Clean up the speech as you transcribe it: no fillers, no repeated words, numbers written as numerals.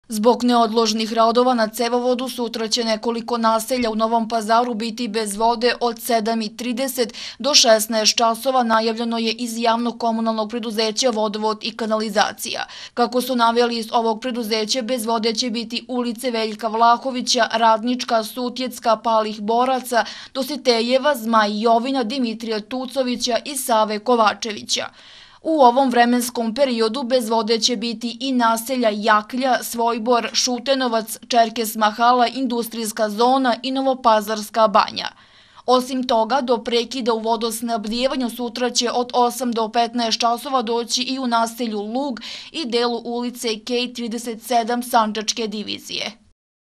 Zbog neodložnih radova na cevovodu sutra će nekoliko naselja u Novom Pazaru biti bez vode od 7:30 do 16 časova, najavljeno je iz javnog komunalnog preduzeća Vodovod i kanalizacija. Kako su naveli iz ovog preduzeća, bez vode će biti ulice Veljka Vlahovića, Radnička, Sutjecka, Palih Boraca, Dositejeva, Zmaj Jovina, Dimitrija Tucovića i Save Kovačevića. U ovom vremenskom periodu bez vode će biti i naselja Jaklja, Svojbor, Šutenovac, Čerkes Mahala, Industrijska zona i Novopazarska banja. Osim toga, do prekida u vodosnabdijevanju sutra će od 8 do 15 časova doći i u naselju Lug i delu ulice K37 Sandžačke divizije.